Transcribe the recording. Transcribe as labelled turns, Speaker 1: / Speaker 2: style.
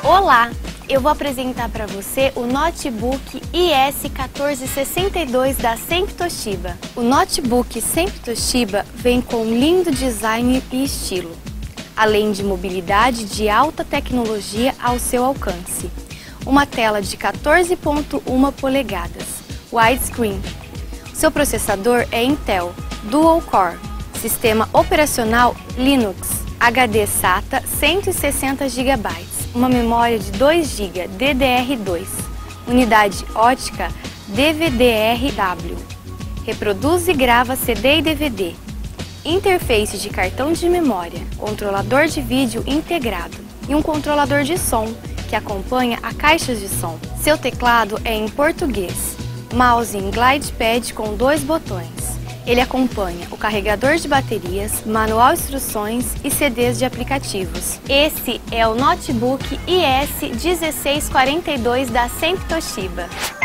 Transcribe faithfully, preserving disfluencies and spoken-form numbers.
Speaker 1: Olá! Eu vou apresentar para você o notebook I S quatorze sessenta e dois da Sempre Toshiba. O notebook Sempre Toshiba vem com um lindo design e estilo, além de mobilidade de alta tecnologia ao seu alcance. Uma tela de quatorze vírgula um polegadas, widescreen. Seu processador é Intel Dual Core, sistema operacional Linux, H D SATA cento e sessenta gigabytes. Uma memória de dois gigas D D R dois, unidade ótica D V D R W, reproduz e grava C D e D V D, interface de cartão de memória, controlador de vídeo integrado e um controlador de som que acompanha a caixa de som. Seu teclado é em português, mouse em GlidePad com dois botões. Ele acompanha o carregador de baterias, manual instruções e C Ds de aplicativos. Esse é o notebook I S dezesseis quarenta e dois da Sempre Toshiba.